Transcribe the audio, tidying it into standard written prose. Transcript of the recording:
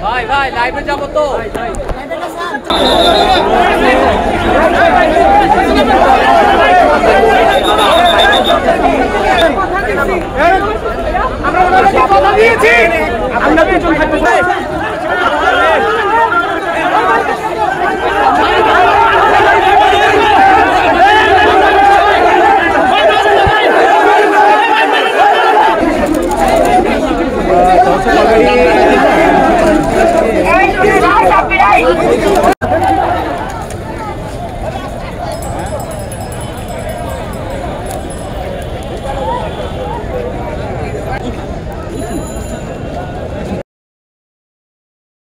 ভাই ভাই লাইভে যাবো তো। আমরা কথা দিয়েছি, আমরা পিছন থাকতে চাই।